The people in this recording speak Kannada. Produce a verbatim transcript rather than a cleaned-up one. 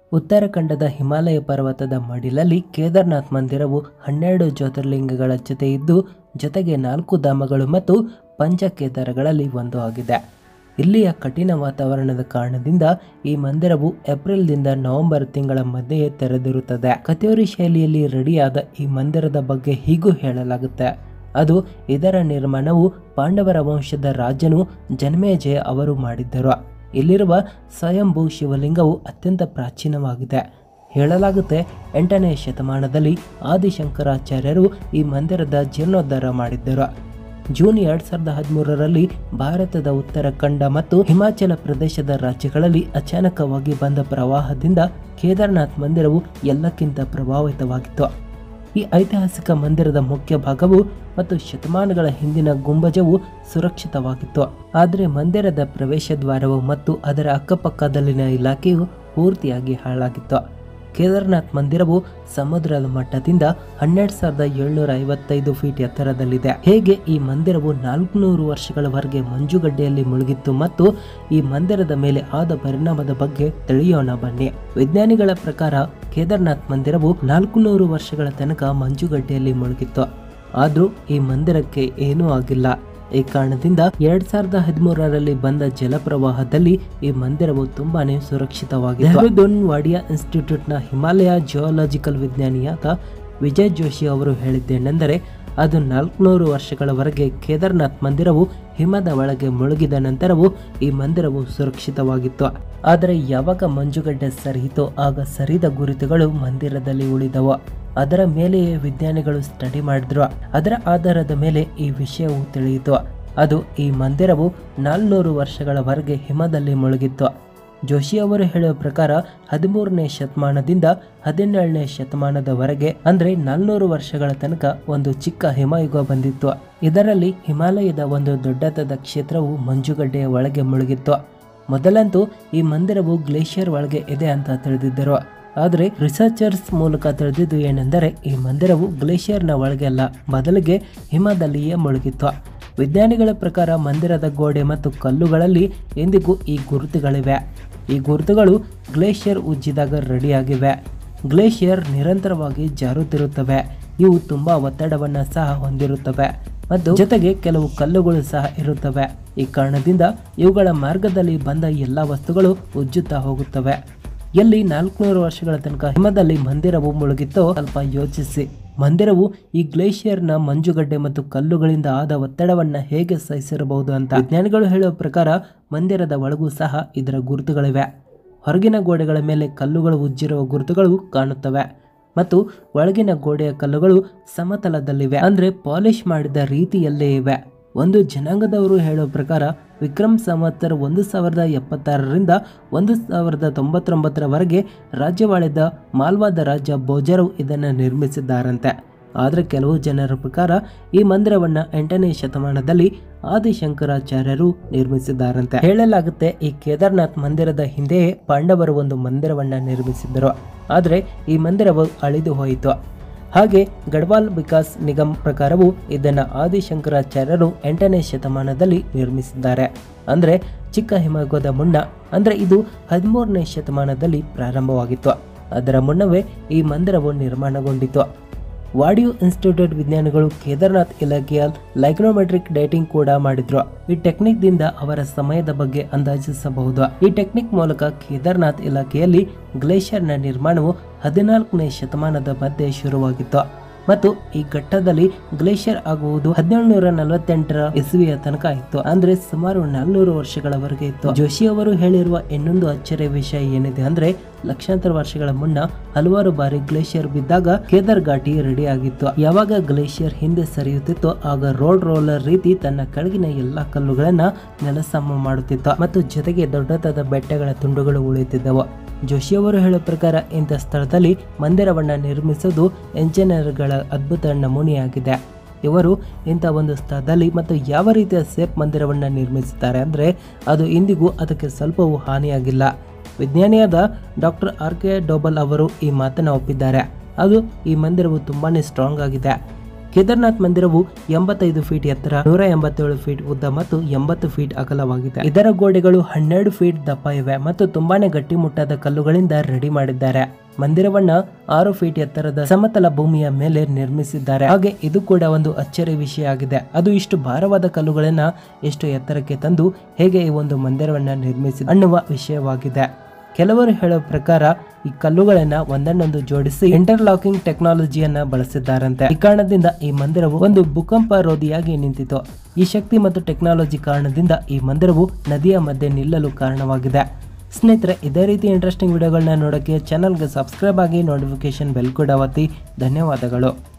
ಉತ್ತರಾಖಂಡದ ಹಿಮಾಲಯ ಪರ್ವತದ ಮಡಿಲಲ್ಲಿ ಕೇದಾರನಾಥ್ ಮಂದಿರವು ಹನ್ನೆರಡು ಜ್ಯೋತಿರ್ಲಿಂಗಗಳ ಜೊತೆ ಇದ್ದು ಜೊತೆಗೆ ನಾಲ್ಕು ಧಾಮಗಳು ಮತ್ತು ಪಂಚಕೇದಾರಗಳಲ್ಲಿ ಒಂದು ಆಗಿದೆ. ಇಲ್ಲಿಯ ಕಠಿಣ ವಾತಾವರಣದ ಕಾರಣದಿಂದ ಈ ಮಂದಿರವು ಏಪ್ರಿಲ್ದಿಂದ ನವೆಂಬರ್ ತಿಂಗಳ ಮಧ್ಯೆ ತೆರೆದಿರುತ್ತದೆ. ಕಥೋರಿ ಶೈಲಿಯಲ್ಲಿ ರೆಡಿಯಾದ ಈ ಮಂದಿರದ ಬಗ್ಗೆ ಹೀಗೂ ಹೇಳಲಾಗುತ್ತೆ. ಅದು ಇದರ ನಿರ್ಮಾಣವು ಪಾಂಡವರ ವಂಶದ ರಾಜನು ಜನ್ಮೇಜಯ ಅವರು ಮಾಡಿದ್ದರು. ಇಲ್ಲಿರುವ ಸ್ವಯಂಭೂ ಶಿವಲಿಂಗವು ಅತ್ಯಂತ ಪ್ರಾಚೀನವಾಗಿದೆ. ಹೇಳಲಾಗುತ್ತೆ ಎಂಟನೇ ಶತಮಾನದಲ್ಲಿ ಆದಿಶಂಕರಾಚಾರ್ಯರು ಈ ಮಂದಿರದ ಜೀರ್ಣೋದ್ಧಾರ ಮಾಡಿದ್ದರು. ಜೂನ್ ಎರಡ್ ಸಾವಿರದ ಹದಿಮೂರರಲ್ಲಿ ಭಾರತದ ಉತ್ತರಾಖಂಡ ಮತ್ತು ಹಿಮಾಚಲ ಪ್ರದೇಶದ ರಾಜ್ಯಗಳಲ್ಲಿ ಅಚಾನಕವಾಗಿ ಬಂದ ಪ್ರವಾಹದಿಂದ ಕೇದಾರನಾಥ್ ಮಂದಿರವು ಎಲ್ಲಕ್ಕಿಂತ ಪ್ರಭಾವಿತವಾಗಿತ್ತು. ಈ ಐತಿಹಾಸಿಕ ಮಂದಿರದ ಮುಖ್ಯ ಭಾಗವು ಮತ್ತು ಶತಮಾನಗಳ ಹಿಂದಿನ ಗುಂಬಜವು ಸುರಕ್ಷಿತವಾಗಿತ್ತು. ಆದರೆ ಮಂದಿರದ ಪ್ರವೇಶ ದ್ವಾರವು ಮತ್ತು ಅದರ ಅಕ್ಕಪಕ್ಕದಲ್ಲಿನ ಇಲಾಖೆಯು ಪೂರ್ತಿಯಾಗಿ ಹಾಳಾಗಿತ್ತು. ಕೇದಾರನಾಥ್ ಮಂದಿರವು ಸಮುದ್ರದ ಮಟ್ಟದಿಂದ ಹನ್ನೆರಡು ಸಾವಿರದ ಏಳ್ನೂರ ಐವತ್ತೈದು ಫೀಟ್ ಎತ್ತರದಲ್ಲಿದೆ. ಹೇಗೆ ಈ ಮಂದಿರವು ನಾಲ್ಕುನೂರು ವರ್ಷಗಳವರೆಗೆ ಮಂಜುಗಡ್ಡೆಯಲ್ಲಿ ಮುಳುಗಿತ್ತು ಮತ್ತು ಈ ಮಂದಿರದ ಮೇಲೆ ಆದ ಪರಿಣಾಮದ ಬಗ್ಗೆ ತಿಳಿಯೋಣ ಬನ್ನಿ. ವಿಜ್ಞಾನಿಗಳ ಪ್ರಕಾರ ಕೇದಾರನಾಥ್ ಮಂದಿರವು ನಾಲ್ಕುನೂರು ವರ್ಷಗಳ ತನಕ ಮಂಜುಗಡ್ಡೆಯಲ್ಲಿ ಮುಳುಗಿತ್ತು. ಆದ್ರೂ ಈ ಮಂದಿರಕ್ಕೆ ಏನೂ ಆಗಿಲ್ಲ. ಈ ಕಾರಣದಿಂದ ಎರಡ್ ಸಾವಿರದ ಹದಿಮೂರರಲ್ಲಿ ಬಂದ ಜಲಪ್ರವಾಹದಲ್ಲಿ ಈ ಮಂದಿರವು ತುಂಬಾನೇ ಸುರಕ್ಷಿತವಾಗಿದೆ. ಡೆಹ್ರಾಡೂನ್ ವಾಡಿಯಾ ಇನ್ಸ್ಟಿಟ್ಯೂಟ್ ನ ಹಿಮಾಲಯ ಜಿಯೋಲಾಜಿಕಲ್ ವಿಜ್ಞಾನಿಯಾದ ವಿಜಯ್ ಜೋಶಿ ಅವರು ಹೇಳಿದ್ದೇನೆಂದರೆ, ಅದು ನಾಲ್ಕುನೂರು ವರ್ಷಗಳವರೆಗೆ ಕೇದಾರನಾಥ್ ಮಂದಿರವು ಹಿಮದ ಒಳಗೆ ಮುಳುಗಿದ ನಂತರವೂ ಈ ಮಂದಿರವು ಸುರಕ್ಷಿತವಾಗಿತ್ತು. ಆದರೆ ಯಾವಾಗ ಮಂಜುಗಡ್ಡೆ ಸರಿಯಿತೋ ಆಗ ಸರಿದ ಗುರುತುಗಳು ಮಂದಿರದಲ್ಲಿ ಉಳಿದವು. ಅದರ ಮೇಲೆಯೇ ವಿಜ್ಞಾನಿಗಳು ಸ್ಟಡಿ ಮಾಡಿದ್ರು. ಅದರ ಆಧಾರದ ಮೇಲೆ ಈ ವಿಷಯವು ತಿಳಿಯಿತು. ಅದು ಈ ಮಂದಿರವು ನಾಲ್ನೂರು ವರ್ಷಗಳವರೆಗೆ ಹಿಮದಲ್ಲಿ ಮುಳುಗಿತ್ತು. ಜೋಶಿ ಅವರು ಹೇಳುವ ಪ್ರಕಾರ ಹದಿಮೂರನೇ ಶತಮಾನದಿಂದ ಹದಿನೇಳನೇ ಶತಮಾನದವರೆಗೆ ಅಂದ್ರೆ ನಾಲ್ನೂರು ವರ್ಷಗಳ ತನಕ ಒಂದು ಚಿಕ್ಕ ಹಿಮಯುಗ ಬಂದಿತ್ತು. ಇದರಲ್ಲಿ ಹಿಮಾಲಯದ ಒಂದು ದೊಡ್ಡದಾದ ಕ್ಷೇತ್ರವು ಮಂಜುಗಡ್ಡೆಯ ಒಳಗೆ ಮುಳುಗಿತ್ತು. ಮೊದಲಂತೂ ಈ ಮಂದಿರವು ಗ್ಲೇಷಿಯರ್ ಒಳಗೆ ಇದೆ ಅಂತ ತಿಳಿದಿದ್ದರು. ಆದರೆ ರಿಸರ್ಚರ್ಸ್ ಮೂಲಕ ತಿಳಿದಿದ್ದು ಏನೆಂದರೆ ಈ ಮಂದಿರವು ಗ್ಲೇಷಿಯರ್ನ ಒಳಗೆ ಅಲ್ಲ, ಬದಲಿಗೆ ಹಿಮದಲ್ಲಿಯೇ ಮುಳುಗಿತ್ತು. ವಿಜ್ಞಾನಿಗಳ ಪ್ರಕಾರ ಮಂದಿರದ ಗೋಡೆ ಮತ್ತು ಕಲ್ಲುಗಳಲ್ಲಿ ಎಂದಿಗೂ ಈ ಗುರುತುಗಳಿವೆ. ಈ ಗುರುತುಗಳು ಗ್ಲೇಷಿಯರ್ ಉಜ್ಜಿದಾಗ ರೆಡಿಯಾಗಿವೆ. ಗ್ಲೇಷಿಯರ್ ನಿರಂತರವಾಗಿ ಜಾರುತ್ತಿರುತ್ತವೆ. ಇವು ತುಂಬಾ ಒತ್ತಡವನ್ನು ಸಹ ಹೊಂದಿರುತ್ತವೆ ಮತ್ತು ಜೊತೆಗೆ ಕೆಲವು ಕಲ್ಲುಗಳು ಸಹ ಇರುತ್ತವೆ. ಈ ಕಾರಣದಿಂದ ಇವುಗಳ ಮಾರ್ಗದಲ್ಲಿ ಬಂದ ಎಲ್ಲ ವಸ್ತುಗಳು ಉಜ್ಜುತ್ತಾ ಹೋಗುತ್ತವೆ. ಎಲ್ಲಿ ನಾಲ್ಕುನೂರು ವರ್ಷಗಳ ತನಕ ಹಿಮದಲ್ಲಿ ಮಂದಿರವು ಮುಳುಗಿತ್ತೋ ಸ್ವಲ್ಪ ಯೋಚಿಸಿ. ಮಂದಿರವು ಈ ಗ್ಲೇಷಿಯರ್ನ ಮಂಜುಗಡ್ಡೆ ಮತ್ತು ಕಲ್ಲುಗಳಿಂದ ಆದ ಒತ್ತಡವನ್ನ ಹೇಗೆ ಸಹಿಸಿರಬಹುದು ಅಂತ ವಿಜ್ಞಾನಿಗಳು ಹೇಳುವ ಪ್ರಕಾರ ಮಂದಿರದ ಒಳಗೂ ಸಹ ಇದರ ಗುರುತುಗಳಿವೆ. ಹೊರಗಿನ ಗೋಡೆಗಳ ಮೇಲೆ ಕಲ್ಲುಗಳು ಉಜ್ಜಿರುವ ಗುರುತುಗಳು ಕಾಣುತ್ತವೆ ಮತ್ತು ಒಳಗಿನ ಗೋಡೆಯ ಕಲ್ಲುಗಳು ಸಮತಲದಲ್ಲಿವೆ, ಅಂದ್ರೆ ಪಾಲಿಶ್ ಮಾಡಿದ ರೀತಿಯಲ್ಲೇ ಇವೆ. ಒಂದು ಜನಾಂಗದವರು ಹೇಳುವ ಪ್ರಕಾರ ವಿಕ್ರಮ್ ಸಂವತ್ಸರ ಒಂದು ಸಾವಿರದ ಎಪ್ಪತ್ತಾರರಿಂದ ಒಂದು ಸಾವಿರದ ತೊಂಬತ್ತೊಂಬತ್ತರವರೆಗೆ ರಾಜ್ಯವಾಳಿದ ಮಾಲ್ವಾದ ರಾಜ ಬೋಜರು ಇದನ್ನು ನಿರ್ಮಿಸಿದ್ದಾರಂತೆ. ಆದರೆ ಕೆಲವು ಜನರ ಪ್ರಕಾರ ಈ ಮಂದಿರವನ್ನ ಎಂಟನೇ ಶತಮಾನದಲ್ಲಿ ಆದಿಶಂಕರಾಚಾರ್ಯರು ನಿರ್ಮಿಸಿದ್ದಾರಂತೆ. ಹೇಳಲಾಗುತ್ತೆ ಈ ಕೇದಾರನಾಥ್ ಮಂದಿರದ ಹಿಂದೆಯೇ ಪಾಂಡವರು ಒಂದು ಮಂದಿರವನ್ನ ನಿರ್ಮಿಸಿದ್ದರು. ಆದರೆ ಈ ಮಂದಿರವು ಅಳಿದು ಹೋಯಿತು. ಹಾಗೆ ಗಢವಾಲ್ ವಿಕಾಸ್ ನಿಗಮ್ ಪ್ರಕಾರವು ಇದನ್ನು ಆದಿಶಂಕರಾಚಾರ್ಯರು ಎಂಟನೇ ಶತಮಾನದಲ್ಲಿ ನಿರ್ಮಿಸಿದ್ದಾರೆ. ಅಂದ್ರೆ ಚಿಕ್ಕ ಹಿಮಯುಗದ ಮುನ್ನ, ಅಂದ್ರೆ ಇದು ಹದಿಮೂರನೇ ಶತಮಾನದಲ್ಲಿ ಪ್ರಾರಂಭವಾಗಿತ್ತು. ಅದರ ಮುನ್ನವೇ ಈ ಮಂದಿರವು ನಿರ್ಮಾಣಗೊಂಡಿತು. ವಾಡಿಯೋ ಇನ್ಸ್ಟಿಟ್ಯೂಟ್ ವಿಜ್ಞಾನಿಗಳು ಕೇದಾರನಾಥ್ ಇಲಾಖೆಯ ಲೈಗ್ನೋಮೆಟ್ರಿಕ್ ಡೇಟಿಂಗ್ ಕೂಡ ಮಾಡಿದ್ರು. ಈ ಟೆಕ್ನಿಕ್ ದಿಂದ ಅವರ ಸಮಯದ ಬಗ್ಗೆ ಅಂದಾಜಿಸಬಹುದು. ಈ ಟೆಕ್ನಿಕ್ ಮೂಲಕ ಕೇದಾರನಾಥ್ ಇಲಾಖೆಯಲ್ಲಿ ಗ್ಲೇಷಿಯರ್ ನ ನಿರ್ಮಾಣವು ಹದಿನಾಲ್ಕನೇ ಶತಮಾನದ ಮಧ್ಯೆ ಶುರುವಾಗಿತ್ತು ಮತ್ತು ಈ ಘಟ್ಟದಲ್ಲಿ ಗ್ಲೇಷಿಯರ್ ಆಗುವುದು ಹದಿನೇಳುನೂರ ನಲವತ್ತೆಂಟರ ಇಸವಿಯ ತನಕ ಇತ್ತು. ಅಂದ್ರೆ ಸುಮಾರು ನಾಲ್ನೂರು ವರ್ಷಗಳವರೆಗೆ ಇತ್ತು. ಜೋಶಿ ಅವರು ಹೇಳಿರುವ ಇನ್ನೊಂದು ಅಚ್ಚರಿಯ ವಿಷಯ ಏನಿದೆ ಅಂದ್ರೆ, ಲಕ್ಷಾಂತರ ವರ್ಷಗಳ ಮುನ್ನ ಹಲವಾರು ಬಾರಿ ಗ್ಲೇಷಿಯರ್ ಬಿದ್ದಾಗ ಕೇದಾರ್ ಘಾಟಿ ರೆಡಿ ಆಗಿತ್ತು. ಯಾವಾಗ ಗ್ಲೇಷಿಯರ್ ಹಿಂದೆ ಸರಿಯುತ್ತಿತ್ತೋ ಆಗ ರೋಡ್ ರೋಲರ್ ರೀತಿ ತನ್ನ ಕೆಳಗಿನ ಎಲ್ಲಾ ಕಲ್ಲುಗಳನ್ನ ನೆಲಸಮ ಮಾಡುತ್ತಿತ್ತು ಮತ್ತು ಜೊತೆಗೆ ದೊಡ್ಡದಾದ ಬೆಟ್ಟಗಳ ತುಂಡುಗಳು ಉಳಿಯುತ್ತಿದ್ದವು. ಜೋಶಿ ಅವರು ಹೇಳುವ ಪ್ರಕಾರ ಇಂಥ ಸ್ಥಳದಲ್ಲಿ ಮಂದಿರವನ್ನ ನಿರ್ಮಿಸುವುದು ಎಂಜಿನಿಯರ್ಗಳ ಅದ್ಭುತ ನಮೂನೆಯಾಗಿದೆ. ಇವರು ಇಂಥ ಒಂದು ಸ್ಥಳದಲ್ಲಿ ಮತ್ತು ಯಾವ ರೀತಿಯ ಸೇಫ್ ಮಂದಿರವನ್ನ ನಿರ್ಮಿಸಿದ್ದಾರೆ ಅಂದ್ರೆ ಅದು ಇಂದಿಗೂ ಅದಕ್ಕೆ ಸ್ವಲ್ಪವೂ ಹಾನಿಯಾಗಿಲ್ಲ. ವಿಜ್ಞಾನಿಯಾದ ಡಾಕ್ಟರ್ ಆರ್ ಕೆ ಡೋಬಲ್ ಅವರು ಈ ಮಾತನ್ನ ಒಪ್ಪಿದ್ದಾರೆ. ಅದು ಈ ಮಂದಿರವು ತುಂಬಾನೇ ಸ್ಟ್ರಾಂಗ್ ಆಗಿದೆ. ಕೇದಾರ್ನಾಥ್ ಮಂದಿರವು ಎಂಬತ್ತೈದು ಫೀಟ್ ಎತ್ತರ, ನೂರ ಎಂಬತ್ತೇಳು ಫೀಟ್ ಉದ್ದ ಮತ್ತು ಎಂಬತ್ತು ಫೀಟ್ ಅಗಲವಾಗಿದೆ. ಇದರ ಗೋಡೆಗಳು ಹನ್ನೆರಡು ಫೀಟ್ ದಪ್ಪ ಇವೆ ಮತ್ತು ತುಂಬಾನೇ ಗಟ್ಟಿಮುಟ್ಟಾದ ಕಲ್ಲುಗಳಿಂದ ರೆಡಿ ಮಾಡಿದ್ದಾರೆ. ಮಂದಿರವನ್ನ ಆರು ಫೀಟ್ ಎತ್ತರದ ಸಮತಲ ಭೂಮಿಯ ಮೇಲೆ ನಿರ್ಮಿಸಿದ್ದಾರೆ. ಹಾಗೆ ಇದು ಕೂಡ ಒಂದು ಅಚ್ಚರಿ ವಿಷಯ ಆಗಿದೆ. ಅದು ಇಷ್ಟು ಭಾರವಾದ ಕಲ್ಲುಗಳನ್ನ ಎಷ್ಟು ಎತ್ತರಕ್ಕೆ ತಂದು ಹೇಗೆ ಈ ಒಂದು ಮಂದಿರವನ್ನ ನಿರ್ಮಿಸಿ ಅನ್ನುವ ವಿಷಯವಾಗಿದೆ. ಕೆಲವರು ಹೇಳೋ ಪ್ರಕಾರ ಈ ಕಲ್ಲುಗಳನ್ನ ಒಂದನ್ನೊಂದು ಜೋಡಿಸಿ ಇಂಟರ್ಲಾಕಿಂಗ್ ಟೆಕ್ನಾಲಜಿಯನ್ನ ಬಳಸಿದ್ದಾರಂತೆ. ಈ ಕಾರಣದಿಂದ ಈ ಮಂದಿರವು ಒಂದು ಭೂಕಂಪ ರೋಧಿಯಾಗಿ ನಿಂತಿತು. ಈ ಶಕ್ತಿ ಮತ್ತು ಟೆಕ್ನಾಲಜಿ ಕಾರಣದಿಂದ ಈ ಮಂದಿರವು ನದಿಯ ಮಧ್ಯೆ ನಿಲ್ಲಲು ಕಾರಣವಾಗಿದೆ. ಸ್ನೇಹಿತರೆ, ಇದೇ ರೀತಿ ಇಂಟ್ರೆಸ್ಟಿಂಗ್ ವಿಡಿಯೋಗಳನ್ನ ನೋಡೋಕ್ಕೆ ಚಾನಲ್ಗೆ ಸಬ್ಸ್ಕ್ರೈಬ್ ಆಗಿ, ನೋಟಿಫಿಕೇಶನ್ ಬೆಲ್ ಕೂಡ ಒತ್ತಿ. ಧನ್ಯವಾದಗಳು.